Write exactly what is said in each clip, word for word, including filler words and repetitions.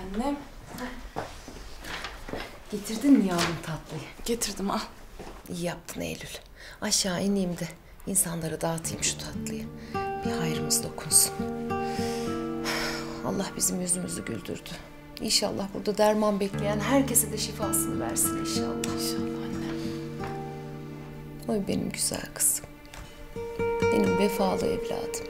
Annem. Getirdin mi yavrum tatlıyı? Getirdim al. İyi yaptın Eylül. Aşağı ineyim de insanlara dağıtayım şu tatlıyı. Bir hayrımız dokunsun. Allah bizim yüzümüzü güldürdü. İnşallah burada derman bekleyen herkese de şifasını versin inşallah. İnşallah annem. Oy benim güzel kızım. Benim vefalı evladım.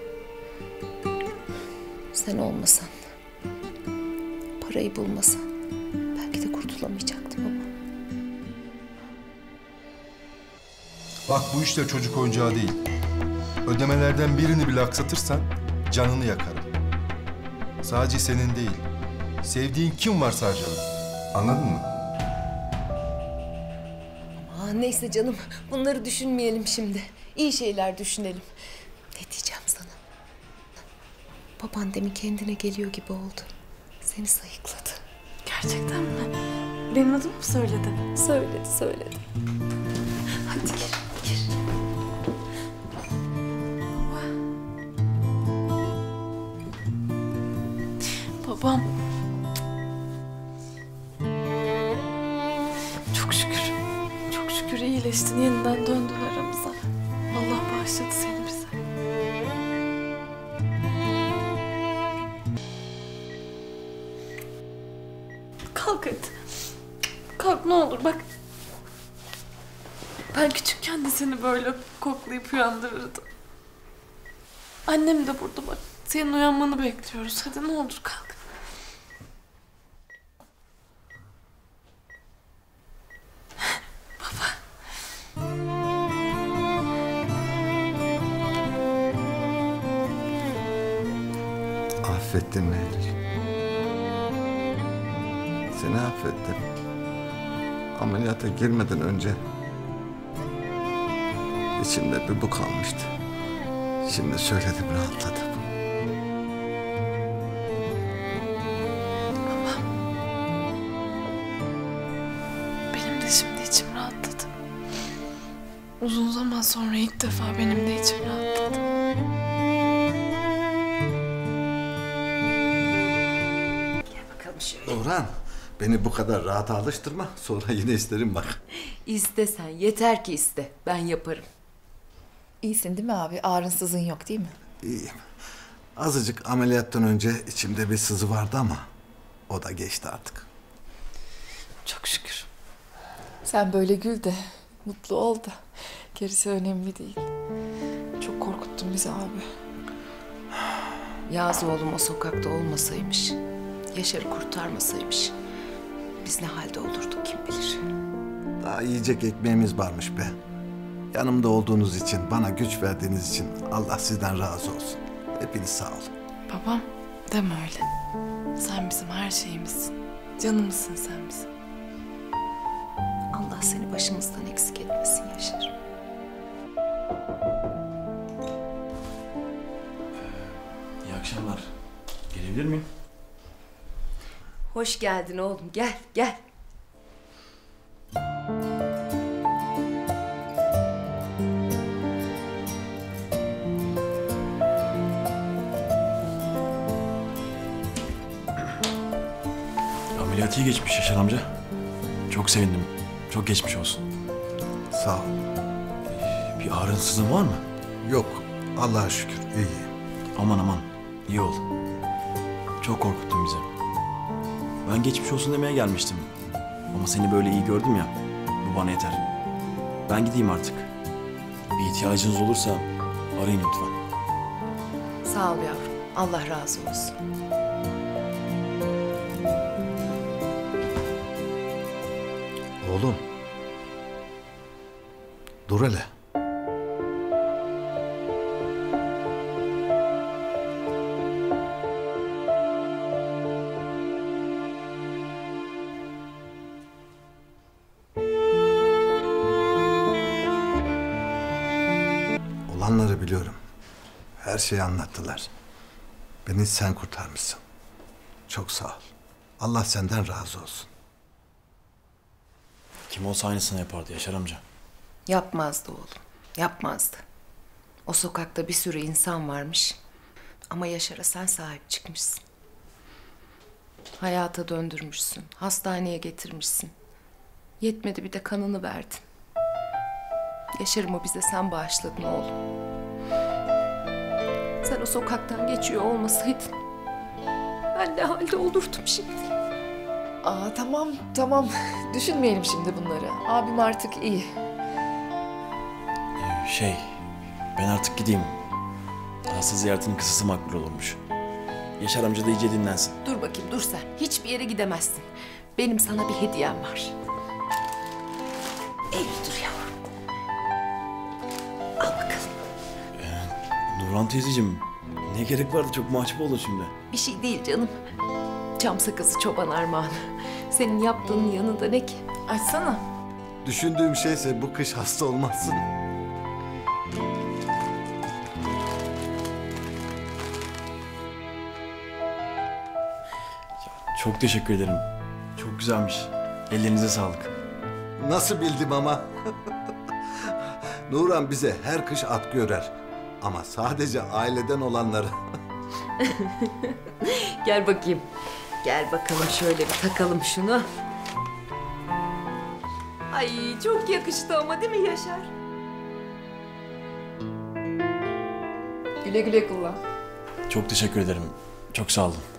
Sen olmasan, parayı bulmasan belki de kurtulamayacaktım ama. Bak bu işte çocuk oyuncağı değil. Ödemelerden birini bile aksatırsan canını yakarım. Sadece senin değil, sevdiğin kim varsa harcarım. Anladın mı? Aa, neyse canım, bunları düşünmeyelim şimdi. İyi şeyler düşünelim. Ne diyeceğim sana? Baban demin kendine geliyor gibi oldu. Seni sayıkladı. Gerçekten mi? Benim adımı mı söyledi? Söyledi, söyledi. Hadi gir, gir. Babam. Çok şükür. Çok şükür iyileştin. Yeniden döndün aramıza. Allah bağışladı seni bize. Kalk hadi. Kalk ne olur bak. Ben küçükken de seni böyle koklayıp uyandırırdım. Annem de burada bak. Senin uyanmanı bekliyoruz. Hadi ne olur kalk. Baba. Affettin mi Eylül? Seni affettim. Ameliyata girmeden önce içimde bir bu kalmıştı. Şimdi söyledim, rahatladım. Babam. Benim de şimdi içim rahatladı. Uzun zaman sonra ilk defa benim de içim rahatladı. Gel bakalım şöyle. Orhan, beni bu kadar rahata alıştırma. Sonra yine isterim bak. İste sen, yeter ki iste. Ben yaparım. İyisin değil mi abi? Ağrınsızın yok değil mi? İyiyim. Azıcık ameliyattan önce içimde bir sızı vardı ama o da geçti artık. Çok şükür. Sen böyle gül de mutlu ol da gerisi önemli değil. Çok korkuttun bizi abi. Yaz oğlum o sokakta olmasaymış, Yaşar'ı kurtarmasaymış, biz ne halde olurduk kim bilir. Daha yiyecek ekmeğimiz varmış be. Yanımda olduğunuz için, bana güç verdiğiniz için Allah sizden razı olsun. Hepiniz sağ olun. Babam deme öyle. Sen bizim her şeyimizsin. Canımızsın sen bizim. Allah seni başımızdan eksik etmesin Yaşar. İyi akşamlar. Gelebilir miyim? Hoş geldin oğlum, gel gel. Ameliyat iyi geçmiş Yaşar amca. Çok sevindim. Çok geçmiş olsun. Sağ ol. Bir ağrınsızlığın var mı? Yok, Allah'a şükür iyiyim. Aman aman. İyi ol. Çok korkuttun bizi. Ben geçmiş olsun demeye gelmiştim. Ama seni böyle iyi gördüm ya. Bu bana yeter. Ben gideyim artık. Bir ihtiyacınız olursa arayın lütfen. Sağ ol yavrum, Allah razı olsun. Oğlum. Dur hele. Olanları biliyorum. Her şeyi anlattılar. Beni sen kurtarmışsın. Çok sağ ol. Allah senden razı olsun. Kim olsa aynısını yapardı Yaşar amca. Yapmazdı oğlum, yapmazdı. O sokakta bir sürü insan varmış. Ama Yaşar'a sen sahip çıkmışsın. Hayata döndürmüşsün. Hastaneye getirmişsin. Yetmedi bir de kanını verdin. Yaşar'ımı bize sen bağışladın oğlum. Sen o sokaktan geçiyor olmasaydın ben ne halde olurdum şimdi? Aa tamam tamam. Düşünmeyelim şimdi bunları. Abim artık iyi. Ee, şey, ben artık gideyim. Hasta ziyaretinin kısası makbul olurmuş. Yaşar amca da iyice dinlensin. Dur bakayım dur sen. Hiçbir yere gidemezsin. Benim sana bir hediyem var. Eğil dur yavrum. Al bakalım. Nurhan teyzeciğim, ne gerek vardı? Çok mahcup oldum şimdi. Bir şey değil canım. Çam sakızı çoban armağanı. Senin yaptığının yanında ne ki? Açsana. Düşündüğüm şeyse bu kış hasta olmazsın. Çok teşekkür ederim. Çok güzelmiş. Ellerinize sağlık. Nasıl bildim ama? Nurhan bize her kış atkı örer. Ama sadece aileden olanları. Gel bakayım. Gel bakalım şöyle bir takalım şunu. Ay çok yakıştı ama değil mi Yaşar? Güle güle kullan. Çok teşekkür ederim. Çok sağ olun.